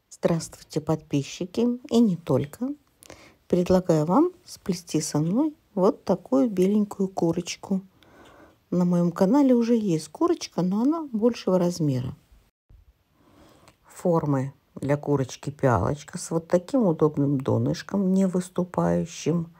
Здравствуйте, подписчики, и не только. Предлагаю вам сплести со мной вот такую беленькую курочку. На моем канале уже есть курочка, но она большего размера. Формы для курочки пиалочка с вот таким удобным донышком, не выступающим.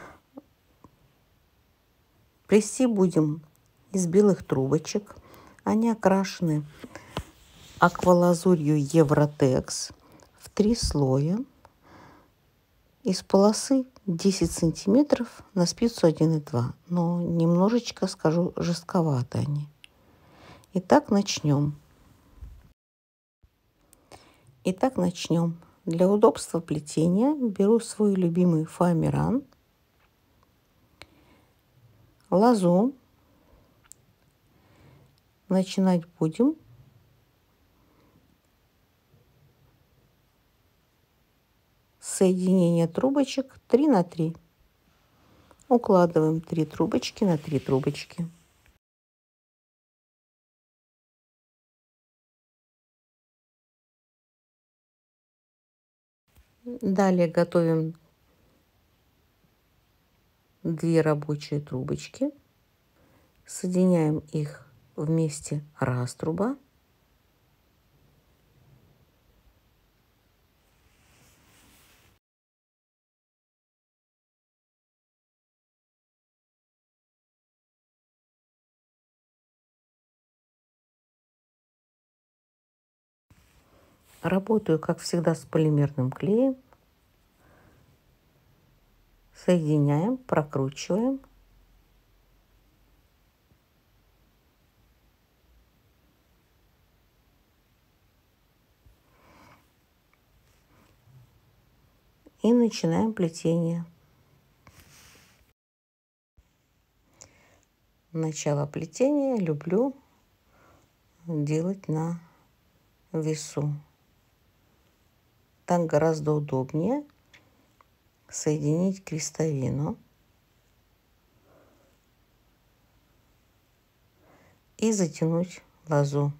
Плести будем из белых трубочек. Они окрашены аквалазурью Евротекс в 3 слоя. Из полосы 10 сантиметров на спицу 1,2, но немножечко, скажу, жестковато они. Итак, начнем. Для удобства плетения беру свой любимый фоамиран, лозу. Начинать будем с соединения трубочек 3 на 3. Укладываем 3 трубочки на 3 трубочки. Далее готовим 2 рабочие трубочки. Соединяем их вместе раструба. Работаю, как всегда, с полимерным клеем. Соединяем, прокручиваем. И начинаем плетение. Начало плетения люблю делать на весу. Так гораздо удобнее соединить крестовину и затянуть лозу.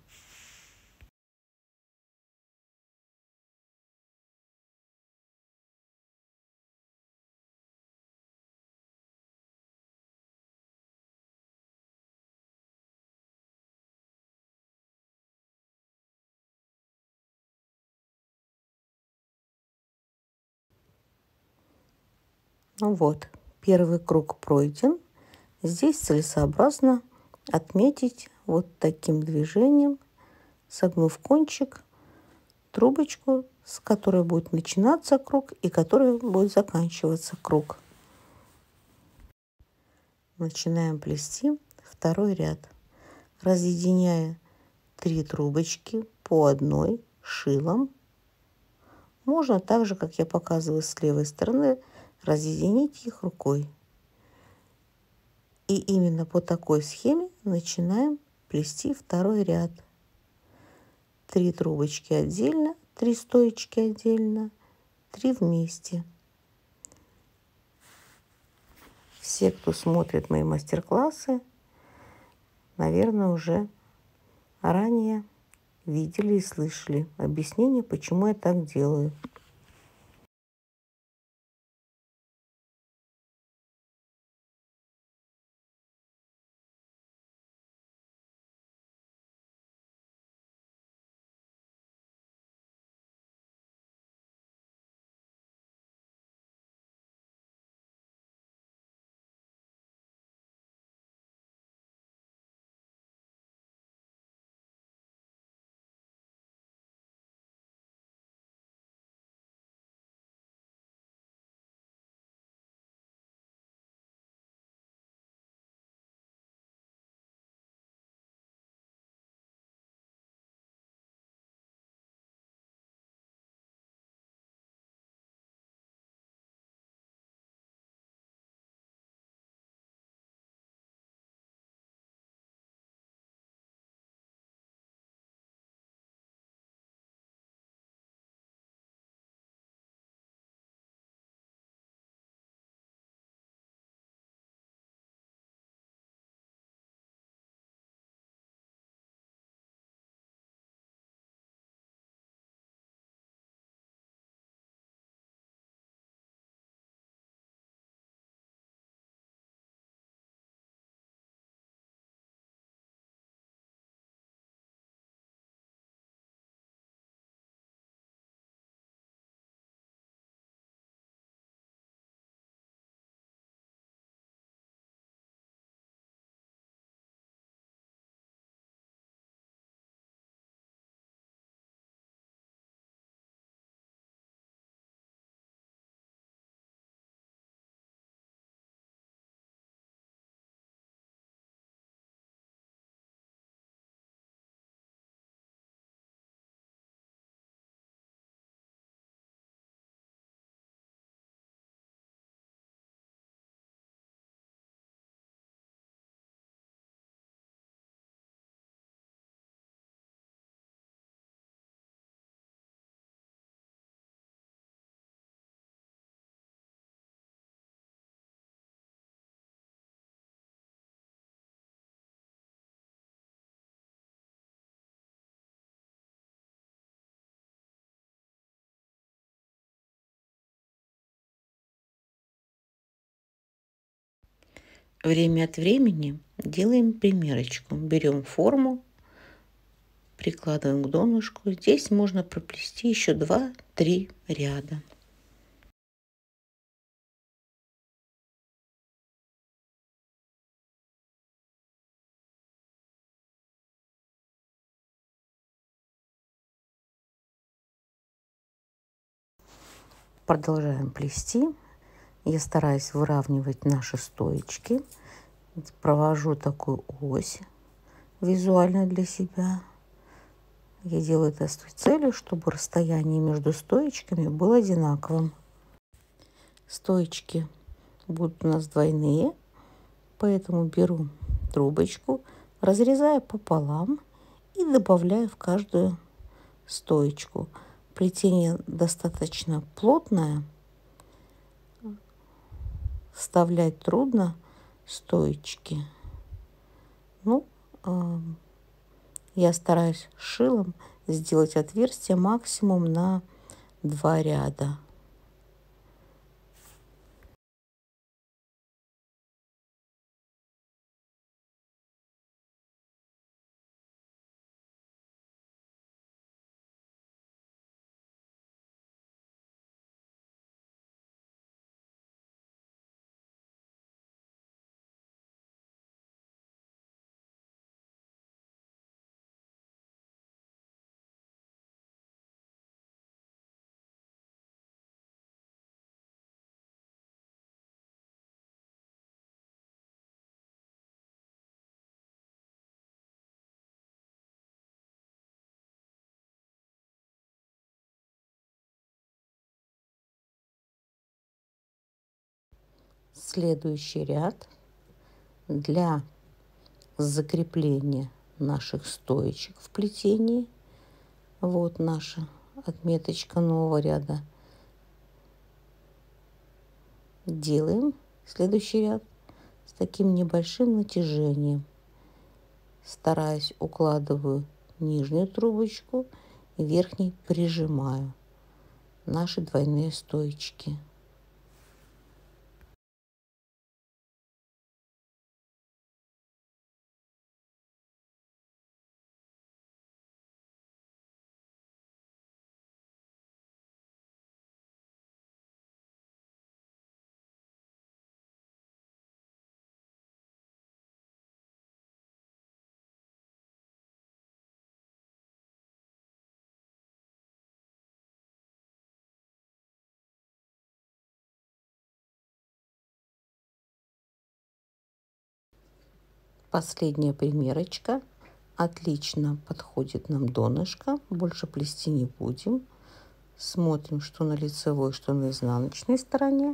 Ну вот, первый круг пройден. Здесь целесообразно отметить вот таким движением, согнув кончик, трубочку, с которой будет начинаться круг и которой будет заканчиваться круг. Начинаем плести второй ряд, разъединяя 3 трубочки по одной шилом. Можно так же, как я показываю с левой стороны, разъединить их рукой. И именно по такой схеме начинаем плести второй ряд. 3 трубочки отдельно, 3 стоечки отдельно, 3 вместе. Все, кто смотрит мои мастер-классы, наверное, уже ранее видели и слышали объяснение, почему я так делаю. Время от времени делаем примерочку. Берем форму, прикладываем к донышку. Здесь можно проплести еще 2-3 ряда. Продолжаем плести. Я стараюсь выравнивать наши стоечки. Провожу такую ось визуально для себя. Я делаю это с той целью, чтобы расстояние между стоечками было одинаковым. Стоечки будут у нас двойные, поэтому беру трубочку, разрезаю пополам и добавляю в каждую стоечку. Плетение достаточно плотное, вставлять трудно стоечки. Ну, я стараюсь шилом сделать отверстие максимум на 2 ряда. Следующий ряд для закрепления наших стоечек в плетении. Вот наша отметочка нового ряда. Делаем следующий ряд с таким небольшим натяжением. Стараясь укладываю нижнюю трубочку и верхней прижимаю наши двойные стоечки. Последняя примерочка. Отлично подходит нам донышко. Больше плести не будем. Смотрим, что на лицевой, что на изнаночной стороне.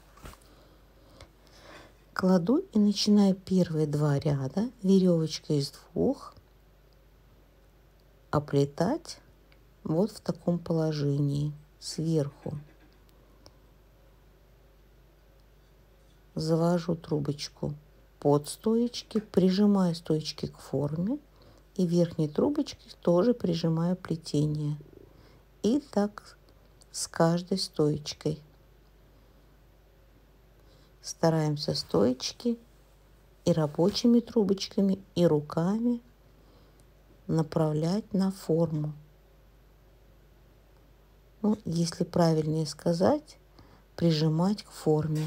Кладу и начинаю первые 2 ряда веревочкой из 2 оплетать вот в таком положении сверху. Завожу трубочку под стоечки, прижимаю стоечки к форме и верхней трубочкой тоже прижимаю плетение. И так с каждой стоечкой. Стараемся стоечки и рабочими трубочками, и руками направлять на форму. Ну, если правильнее сказать, прижимать к форме.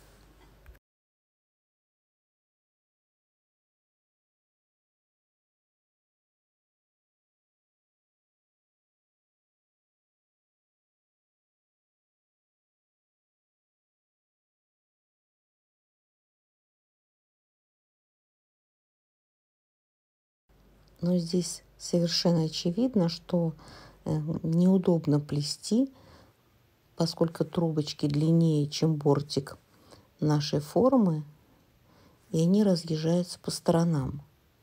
Но здесь совершенно очевидно, что неудобно плести, поскольку трубочки длиннее, чем бортик нашей формы, и они разъезжаются по сторонам.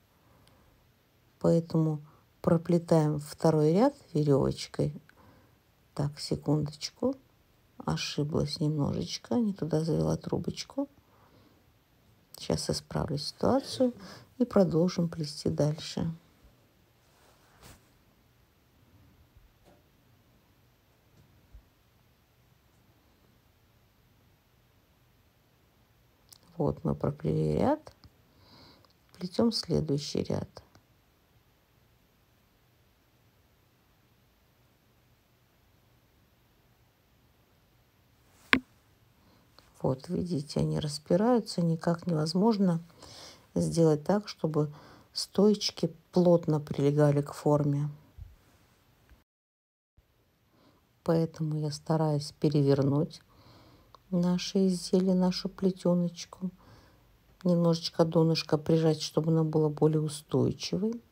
Поэтому проплетаем второй ряд веревочкой. Так, секундочку. Ошиблась немножечко, не туда завела трубочку. Сейчас исправлю ситуацию и продолжим плести дальше. Вот мы проплели ряд, плетем следующий ряд. Вот, видите, они распираются, никак невозможно сделать так, чтобы стоечки плотно прилегали к форме. Поэтому я стараюсь перевернуть наше изделие, нашу плетеночку. Немножечко донышко прижать, чтобы она была более устойчивой.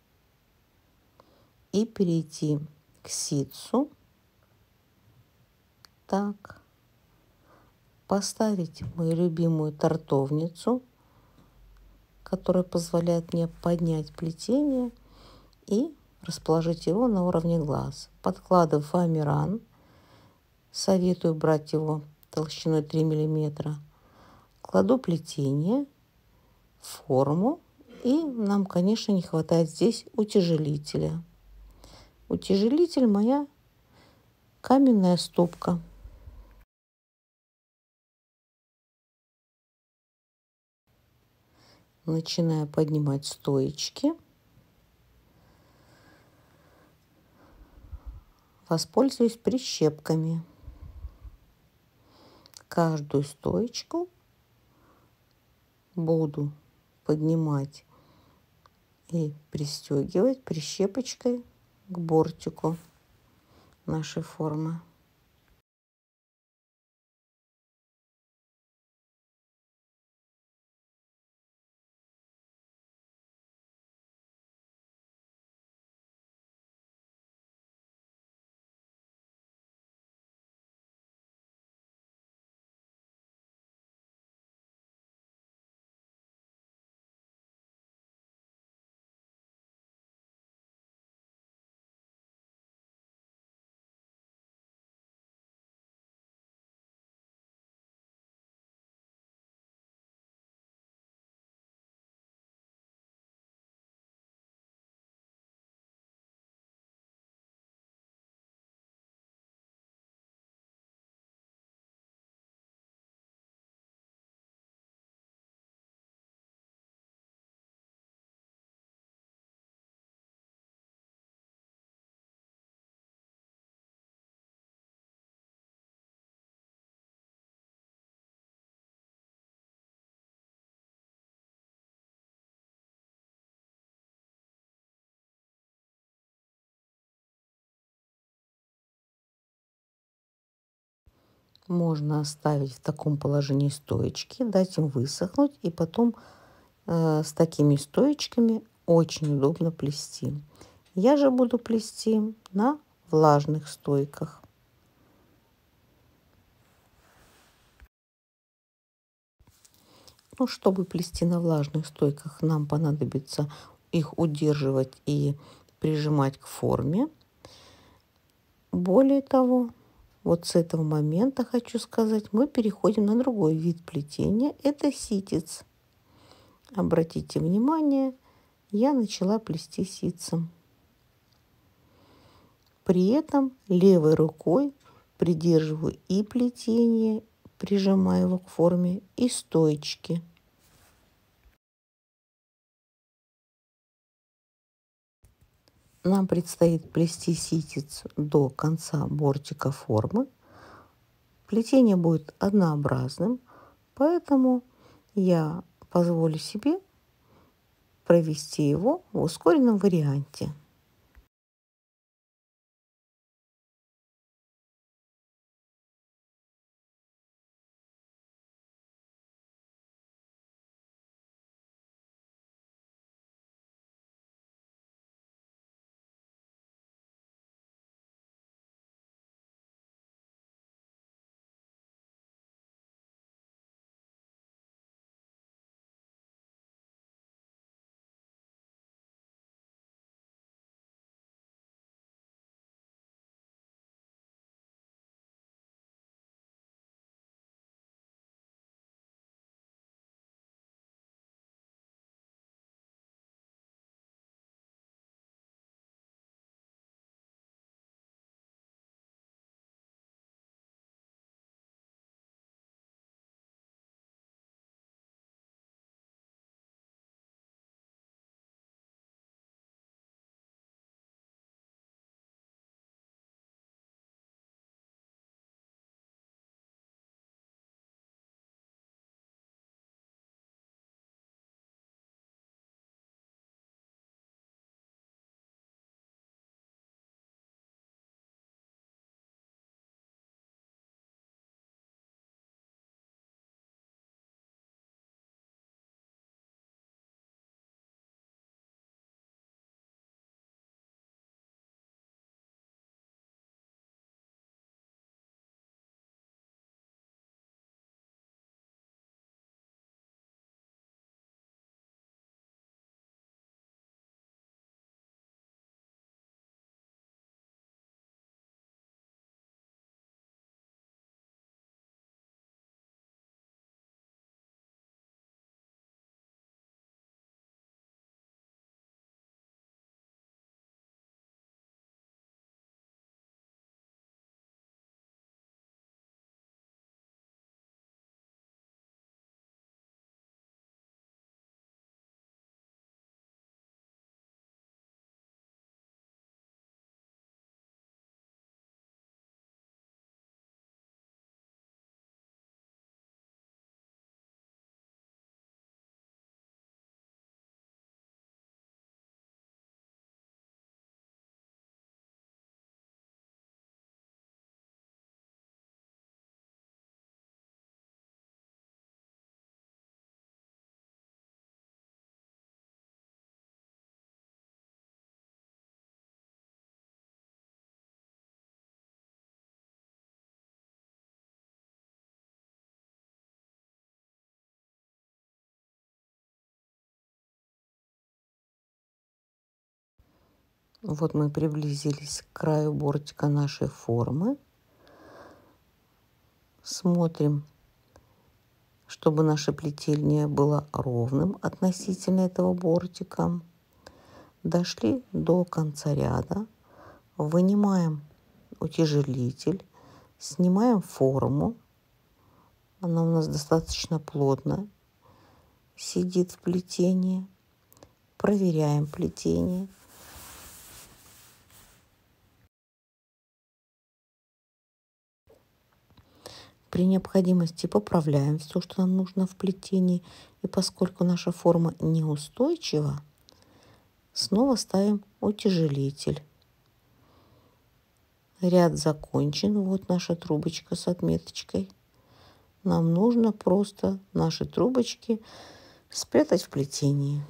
И перейти к ситцу. Так. Поставить мою любимую тортовницу, которая позволяет мне поднять плетение и расположить его на уровне глаз. Подкладываю фоамиран. Советую брать его толщиной 3 мм. Кладу плетение, форму. И нам, конечно, не хватает здесь утяжелителя. Утяжелитель моя каменная ступка. Начинаю поднимать стоечки. Воспользуюсь прищепками. Каждую стоечку буду поднимать и пристегивать прищепочкой к бортику нашей формы. Можно оставить в таком положении стоечки, дать им высохнуть, и потом с такими стоечками очень удобно плести. Я же буду плести на влажных стойках. Ну, чтобы плести на влажных стойках, нам понадобится их удерживать и прижимать к форме. Более того, вот с этого момента, хочу сказать, мы переходим на другой вид плетения. Это ситец. Обратите внимание, я начала плести ситцем. При этом левой рукой придерживаю и плетение, прижимаю его к форме, и стоечки. Нам предстоит плести ситец до конца бортика формы. Плетение будет однообразным, поэтому я позволю себе провести его в ускоренном варианте. Вот мы приблизились к краю бортика нашей формы. Смотрим, чтобы наше плетение было ровным относительно этого бортика. Дошли до конца ряда, вынимаем утяжелитель, снимаем форму. Она у нас достаточно плотно сидит в плетении. Проверяем плетение. При необходимости поправляем все, что нам нужно в плетении. И поскольку наша форма неустойчива, снова ставим утяжелитель. Ряд закончен. Вот наша трубочка с отметочкой. Нам нужно просто наши трубочки спрятать в плетении.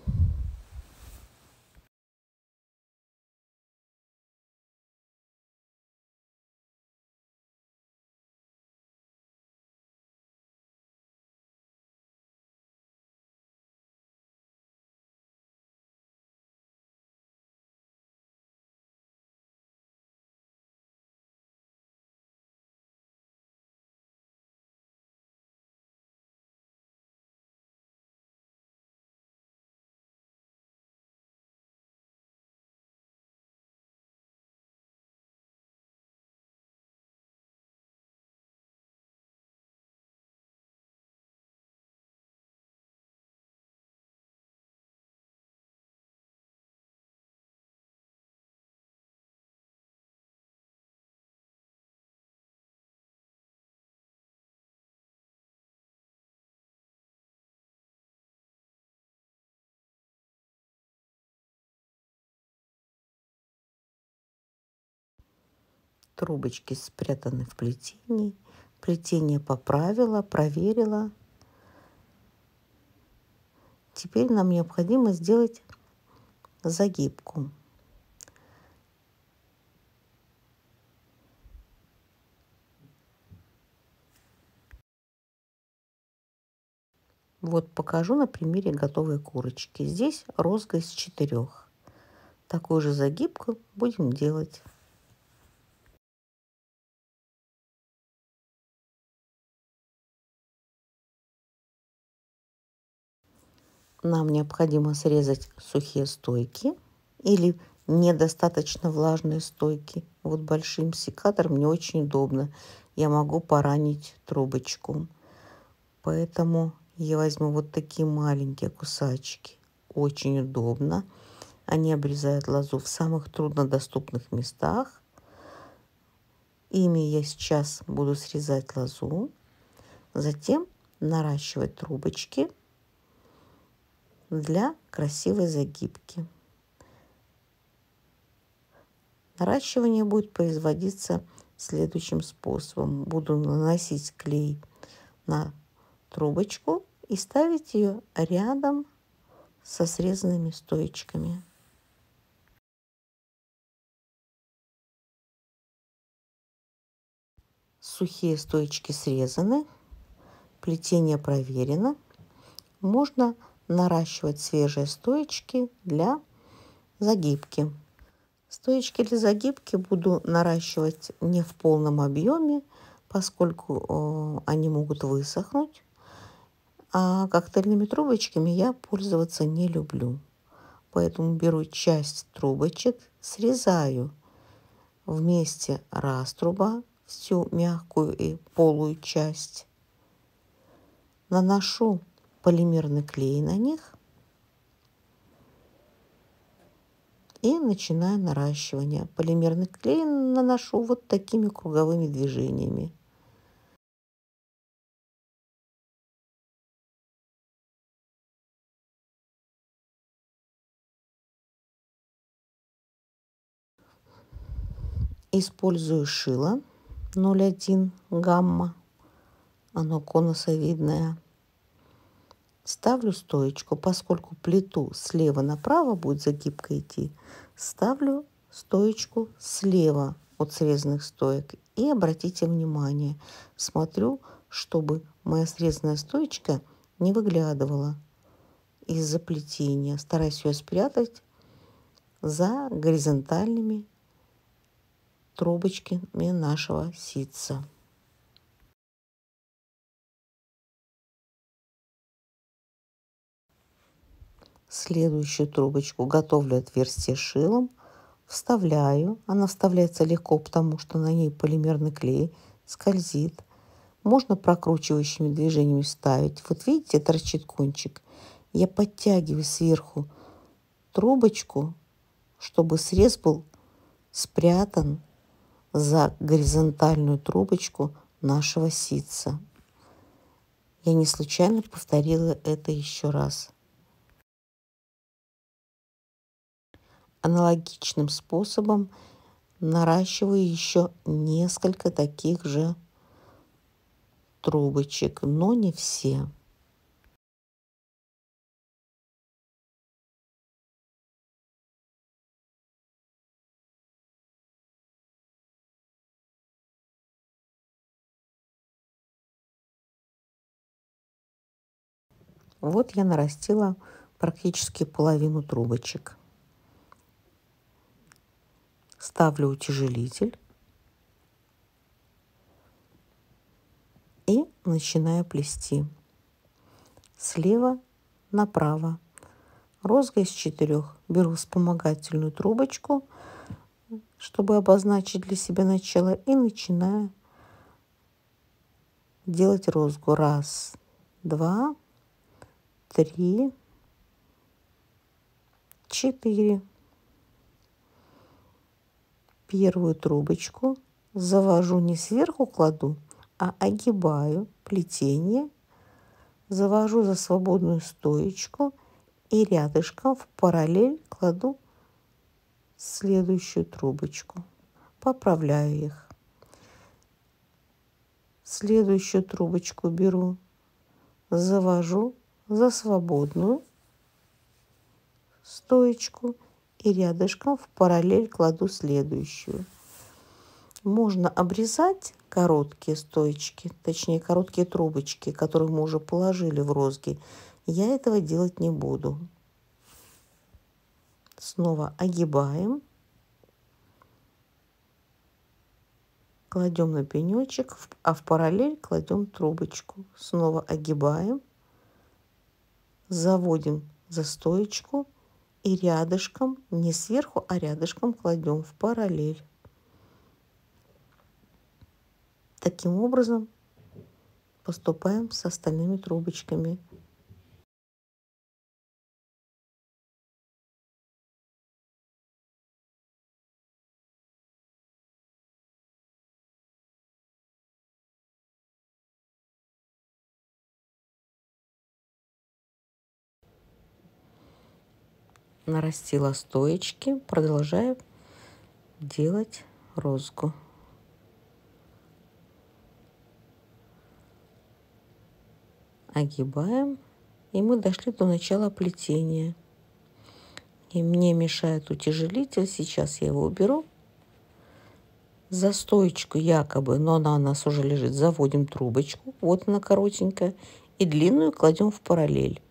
Трубочки спрятаны в плетении. Плетение поправила, проверила. Теперь нам необходимо сделать загибку. Вот покажу на примере готовой курочки. Здесь розга из 4. Такую же загибку будем делать. Нам необходимо срезать сухие стойки или недостаточно влажные стойки. Вот большим секатором не очень удобно. Я могу поранить трубочку. Поэтому я возьму вот такие маленькие кусачки. Очень удобно. Они обрезают лозу в самых труднодоступных местах. Ими я сейчас буду срезать лозу. Затем наращивать трубочки для красивой загибки. Наращивание будет производиться следующим способом. Буду наносить клей на трубочку и ставить ее рядом со срезанными стоечками. Сухие стоечки срезаны, плетение проверено. Можно наращивать свежие стоечки для загибки. Стоечки для загибки буду наращивать не в полном объеме, поскольку они могут высохнуть. А коктейльными трубочками я пользоваться не люблю. Поэтому беру часть трубочек, срезаю вместе раструба, всю мягкую и полую часть. Наношу полимерный клей на них и начинаю наращивание. Полимерный клей наношу вот такими круговыми движениями. Использую шило 0,1 гамма. Оно конусовидное. Ставлю стоечку, поскольку плиту слева направо будет загибка идти, ставлю стоечку слева от срезанных стоек. И обратите внимание, смотрю, чтобы моя срезанная стоечка не выглядывала из-за плетения. Стараюсь ее спрятать за горизонтальными трубочками нашего ситца. Следующую трубочку готовлю отверстие шилом, вставляю. Она вставляется легко, потому что на ней полимерный клей скользит. Можно прокручивающими движениями вставить. Вот видите, торчит кончик. Я подтягиваю сверху трубочку, чтобы срез был спрятан за горизонтальную трубочку нашего ситца. Я не случайно повторила это еще раз. Аналогичным способом наращиваю еще несколько таких же трубочек, но не все. Вот я нарастила практически половину трубочек. Ставлю утяжелитель и начинаю плести слева направо. Розга из 4. Беру вспомогательную трубочку, чтобы обозначить для себя начало, и начинаю делать розгу. 1, 2, 3, 4. Первую трубочку завожу, не сверху кладу, а огибаю плетение, завожу за свободную стоечку и рядышком в параллель кладу следующую трубочку. Поправляю их. Следующую трубочку беру, завожу за свободную стоечку и рядышком в параллель кладу следующую. Можно обрезать короткие стоечки, точнее короткие трубочки, которые мы уже положили в розги. Я этого делать не буду. Снова огибаем, кладем на пенечек, а в параллель кладем трубочку. Снова огибаем, заводим за стоечку и рядышком, не сверху, а рядышком кладем в параллель. Таким образом поступаем с остальными трубочками. Нарастила стоечки, продолжаю делать розгу. Огибаем, и мы дошли до начала плетения. И мне мешает утяжелитель, сейчас я его уберу. За стоечку якобы, но она у нас уже лежит, заводим трубочку, вот она коротенькая, и длинную кладем в параллель.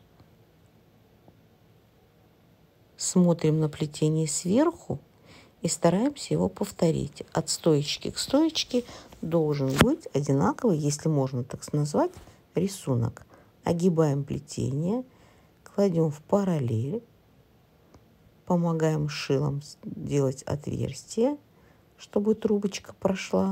Смотрим на плетение сверху и стараемся его повторить. От стоечки к стоечке должен быть одинаковый, если можно так назвать, рисунок. Огибаем плетение, кладем в параллель, помогаем шилом делать отверстие, чтобы трубочка прошла.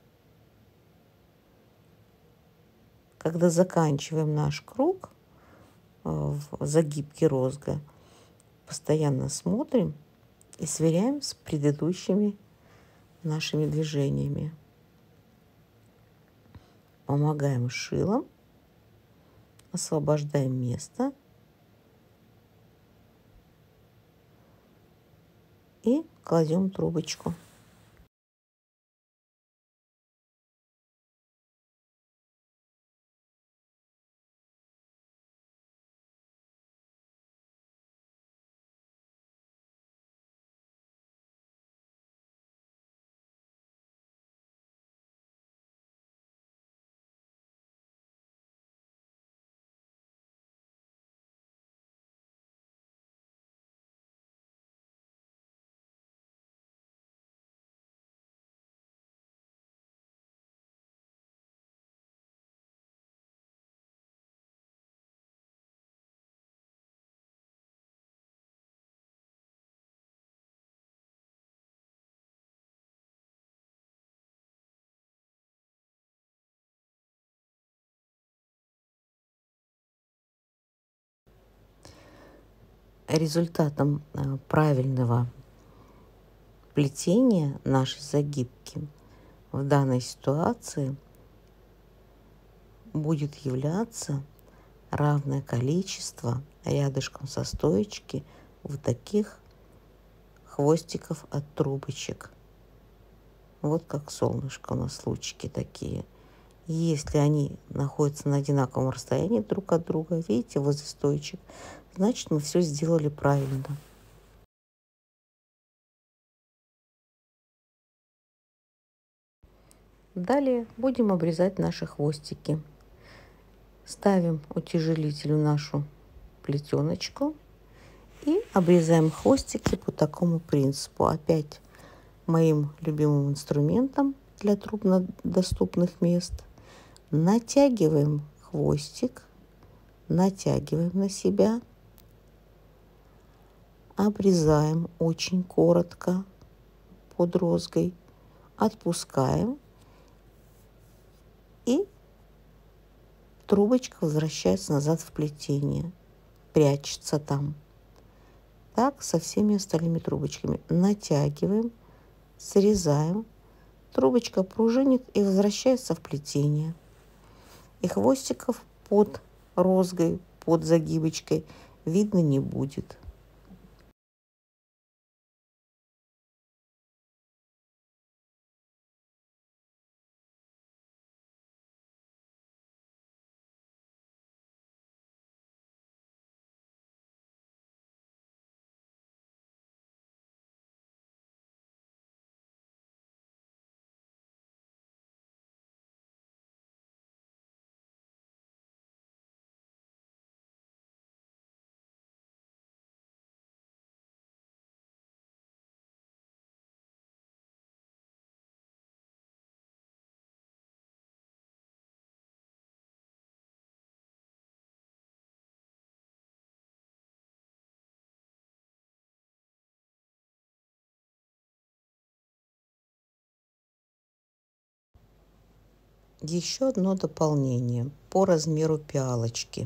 Когда заканчиваем наш круг в загибке розга, постоянно смотрим и сверяем с предыдущими нашими движениями. Помогаем шилом, освобождаем место и кладем трубочку. результатом правильного плетения нашей загибки в данной ситуации будет являться равное количество рядышком со стоечки вот таких хвостиков от трубочек. Вот как солнышко у нас лучики такие. Если они находятся на одинаковом расстоянии друг от друга, видите, возле стоечек, значит, мы все сделали правильно. Далее будем обрезать наши хвостики. Ставим утяжелитель в нашу плетеночку и обрезаем хвостики по такому принципу. Опять моим любимым инструментом для труднодоступных мест. Натягиваем хвостик, натягиваем на себя, обрезаем очень коротко под розгой, отпускаем, и трубочка возвращается назад в плетение, прячется там. Так со всеми остальными трубочками. Натягиваем, срезаем, трубочка пружинит и возвращается в плетение. И хвостиков под розгой, под загибочкой видно не будет. Еще одно дополнение по размеру пиалочки.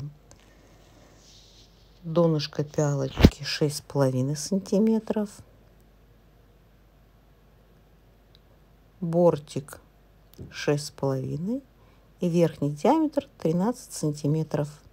Донышко пиалочки 6,5 сантиметров. Бортик 6,5 и верхний диаметр 13 сантиметров.